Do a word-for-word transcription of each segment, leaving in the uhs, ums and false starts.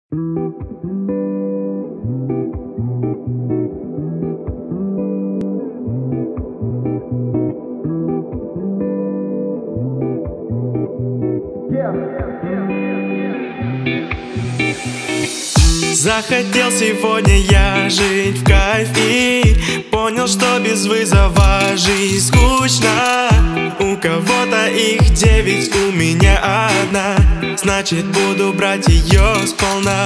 Захотел сегодня я жить в кайф и понял, что без вызова жизнь скучна. У кого-то их девять, у меня одна, значит буду брать ее сполна.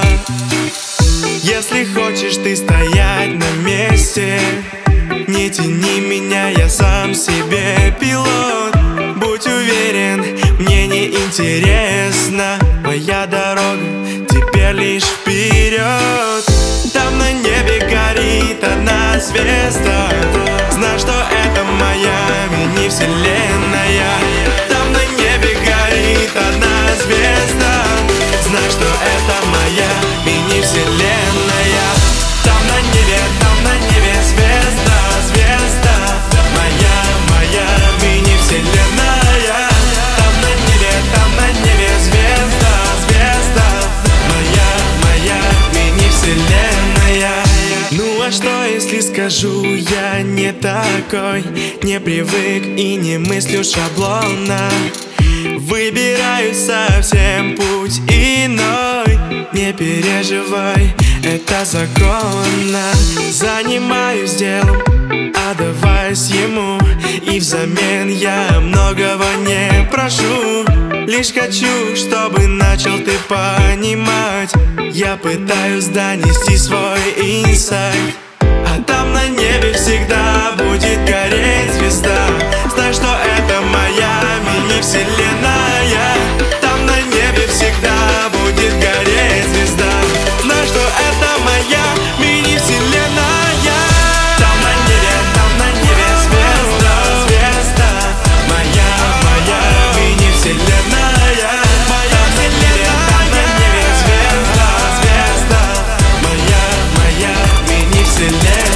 Если хочешь ты стоять на месте, не тяни меня, я сам себе пилот. Будь уверен, мне не интересна моя дорога, теперь лишь вперед. Там на небе горит одна звезда, знай, что это моя мини-вселенная. Там на небе горит одна звезда, знай, что это моя мини-вселенная. Там на небе, там на небе звезда, звезда, моя, моя мини-вселенная. Там на небе, там на небе звезда, звезда, моя, моя мини-вселенная. Ну а что, если скажу, я не такой, не привык и не мыслю шаблонно. Выбираю совсем путь иной, не переживай, это законно. Занимаюсь делом, отдаваясь ему, и взамен я многого не прошу. Лишь хочу, чтобы начал ты понимать, я пытаюсь донести свой инсайт. А там на небе всегда будет гореть звезда, знай, что это моя мини-вселенная. Там на небе всегда будет гореть звезда, знай, что это моя мини-вселенная. Там на небе, там на небе звезда, звезда, моя, моя мини-вселенная. Там на небе, там на небе звезда, звезда, моя, моя мини-вселенная.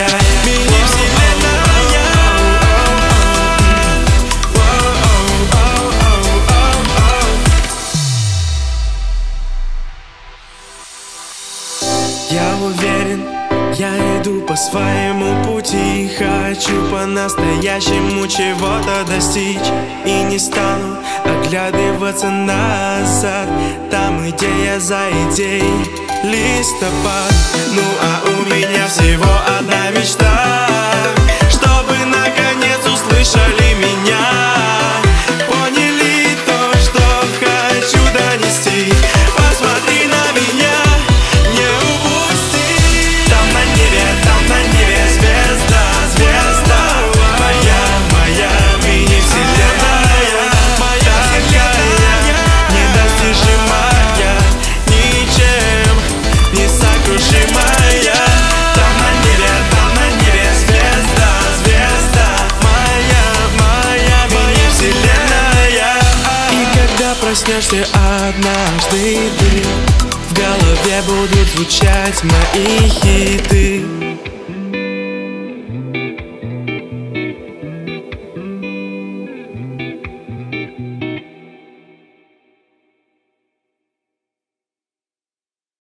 Я уверен, я иду по своему пути, хочу по-настоящему чего-то достичь. И не стану оглядываться назад, там идея за идеей, листопад. Ну а у меня всего одна мечта, чтобы наконец услышали меня, поняли то, что хочу донести. Посмотри на меня, не упусти. Там на небе, там на небе звезда, звезда, моя, моя мини-вселенная. Моя такая недостижимая, ничем не сокрушимая. Там на небе, там на небе звезда, звезда, моя, моя мини-вселенная. И когда проснешься однажды ты, в голове будут звучать мои хиты.